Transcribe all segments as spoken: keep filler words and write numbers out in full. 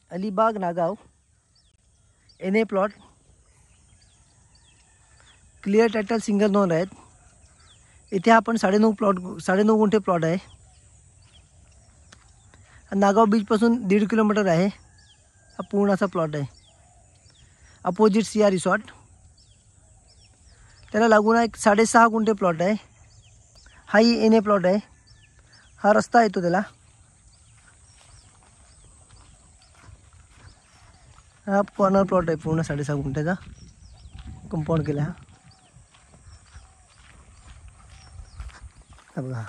Alibag Nagaon N A plot, clear title single नोंद आहेत. इथे आपण साडेनऊ प्लॉट साडेनऊ गुंठे प्लॉट आहे. नागाव बीचपासून दीड किलोमीटर आहे. हा पूर्ण असा प्लॉट आहे. Opposite Siya resort. त्याला लागून एक साडेसहा गुंठे प्लॉट आहे. हाही एन ए प्लॉट आहे. हा रस्ता येतो त्याला. हा कॉर्नर प्लॉट आहे पूर्ण साडेसहा गुंठ्याचा. कंपाऊंड केला हा. बघा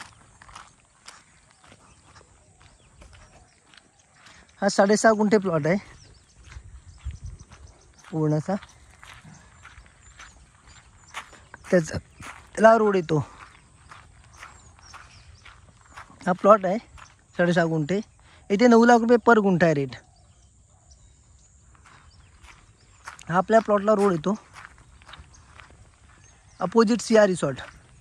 हा साडेसहा गुंठे प्लॉट आहे पूर्णचा. त्याचा त्याला रोड येतो. हा प्लॉट आहे साडेसहा गुंठे. इथे नऊ लाख रुपये पर गुंठा आहे रेट. हा आपल्या प्लॉटला रोड येतो. Opposite Siya resort.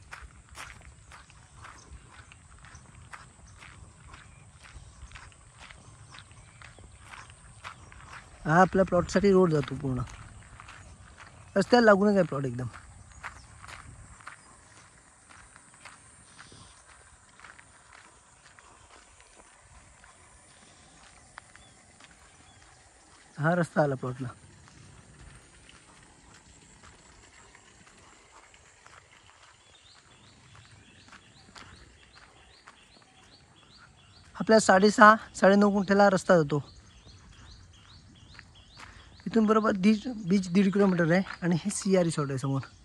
हा आपल्या प्लॉटसाठी रोड जातो पूर्ण. रस्त्याला लागूनच आहे प्लॉट एकदम. हा रस्ता आला प्लॉटला. आपल्या साडेसहा साडेनऊ गुंठ्याला रस्ता जातो. इथून बरोबर दीड बीच दीड किलोमीटर आहे आणि हे सिया रिसॉर्ट आहे समोर.